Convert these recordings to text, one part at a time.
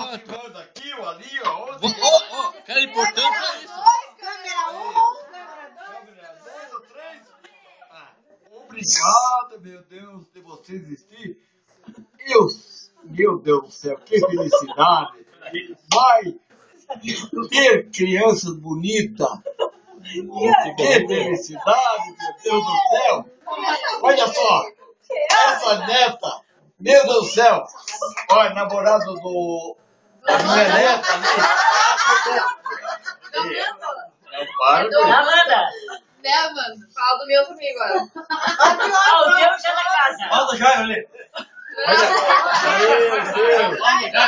filmando aqui, ou ali, ó. Cara importante é isso. Obrigado, meu Deus, de você existir. Meu Deus do céu, que felicidade. Vai ter crianças bonitas. Que felicidade, meu Deus do céu. Olha só, essa neta, meu Deus do céu. Olha, namorado da minha neta ali. Não para, Amanda, Né, Amanda? Fala do meu comigo agora. o teu já na casa. Fala, Jairo ali. Olha, meu Deus.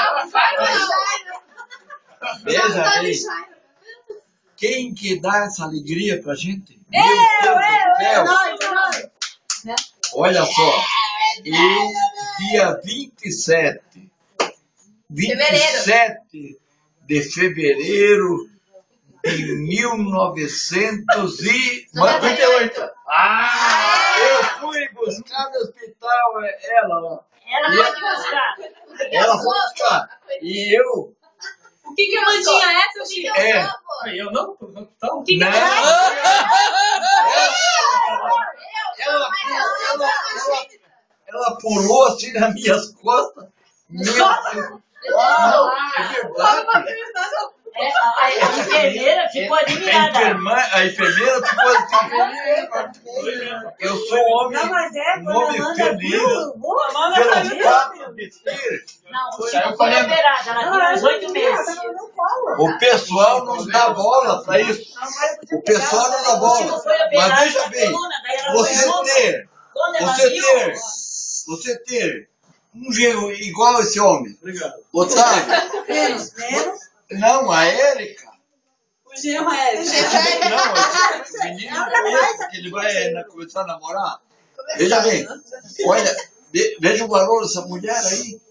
Veja bem. Quem que dá essa alegria pra gente? Meu Deus do céu. Olha só. E dia 27 de fevereiro de 1998. Eu fui buscar no hospital ela lá. Ela vai te buscar. Ela foi buscar. E eu... O que a Mandinha é, seu Chico? Eu não? O que Não. Ela pulou assim nas minhas costas. É verdade. a enfermeira ficou admirada. A enfermeira ficou assim. Eu sou um homem feliz. Pelos quatro vestir. Não, o Chico foi operada, ela tinha uns 8 meses. O pessoal não dá bola para isso. O pessoal não dá bola. Mas veja bem, você ter um gênio igual a esse homem. Obrigado. Otávio. Não, a Érica. O Gema é. Não, esse menino eu conheço, que ele vai começar a namorar. Veja bem, olha, veja o valor dessa mulher aí.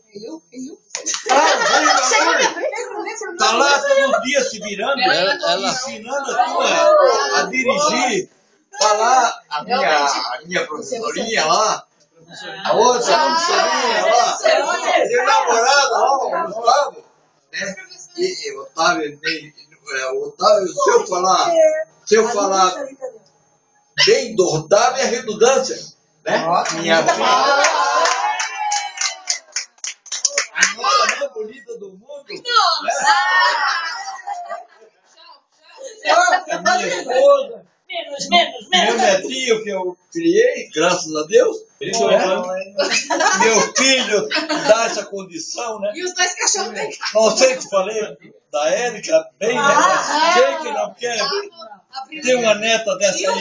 Está lá todo dia se virando, ensinando a dirigir. Está lá a minha professorinha lá. A outra professorinha lá. Meu namorado lá, o Gustavo. Né? E o Otávio, se eu falar bem do Otávio, é redundância. Né? Minha filha. A nora mais bonita do mundo. A minha esposa. Meu netinho que eu criei, graças a Deus. Meu filho dá essa condição, né? E os dois cachorros bem. Não sei o que falei da Érica, bem, né? Quem que não quer ter uma neta dessa aí?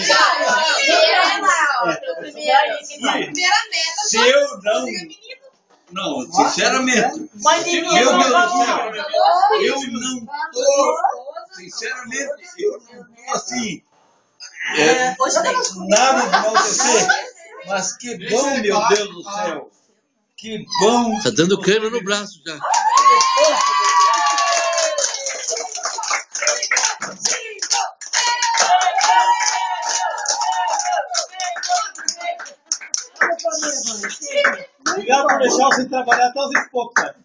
Primeira neta. Se eu não, sinceramente, meu Deus do céu, eu não tô, sinceramente, eu não tô assim, nada de enaltecer, mas que bom, meu Deus do céu, que bom. Tá dando cano no braço já. Obrigado por deixar eu sem trabalhar até os 20 poucos, cara.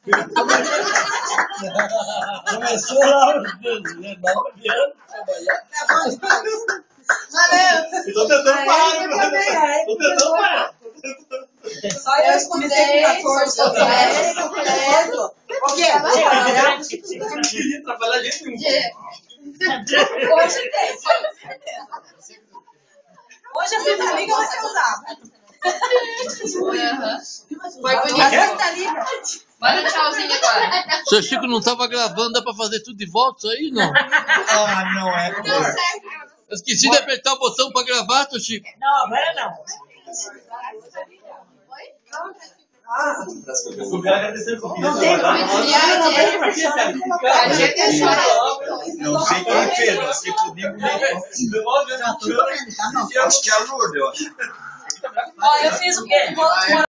Começou lá aos 19 anos trabalhar. Valeu. Estou tentando parar, Estou tentando parar. Só eu comecei com 14, sou completo. O quê? Não queria trabalhar de jeito nenhum. Hoje tem. Hoje a Fita Liga vai ser usada. Foi bonito. Manda um tchauzinho agora. Seu Chico não tava gravando, dá pra fazer tudo de volta isso aí, não? Ah, não é. Deu certo. Eu esqueci de apertar o botão pra gravar, seu Chico. Não, agora não. Eu fui agradecer por Não tem como Não sei quem fez, mas se podia me acho que é a Lourdes, eu acho. Ó, eu fiz o quê?